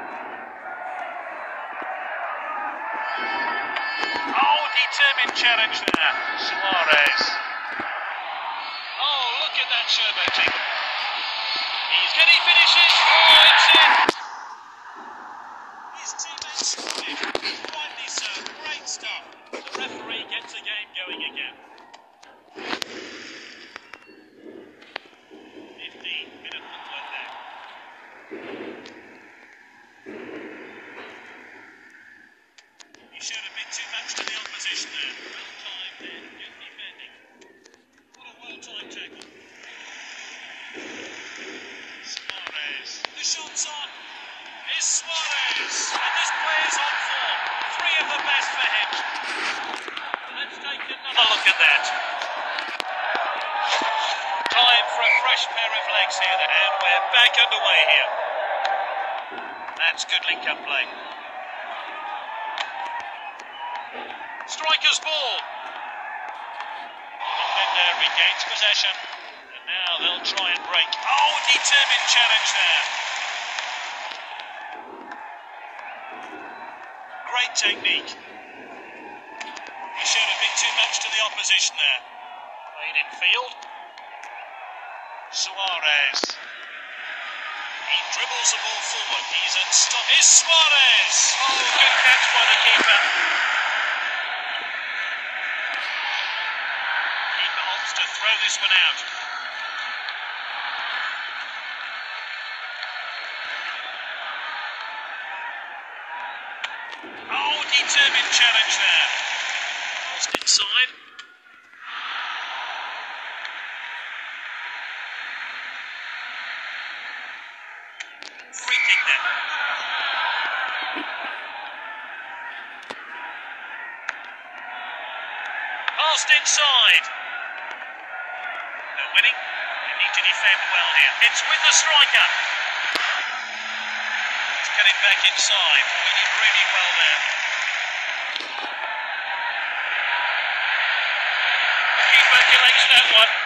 Oh, determined challenge there. Suarez. Oh, look at that showboating. Can he finish it? Oh, it's in. His teammates scored it. Rightly so. Great stuff. The referee gets the game going again. 15 minutes to play there. He showed a bit too much to the opposition there. Well timed there. Good defending. What a well-timed tackle. Suarez. The shot's on. Is Suarez. And this player's on form. Three of the best for him. Let's take another look at that. Time for a fresh pair of legs here. And we're back underway here. That's good link-up play. Striker's ball. Defender regains possession. And now they'll try and break. Oh, determined challenge there. Great technique. He showed a bit too much to the opposition there. Played in field. Suarez. He dribbles the ball forward. He's unstoppable. Is Suarez. Oh, good catch by the keeper. Keeper opts to throw this one out. Oh, determined challenge there. Passed inside. Free kick then. Passed inside. No winning. They need to defend well here. It's with the striker. Let's get it back inside. We did really well there. The keeper collects that one.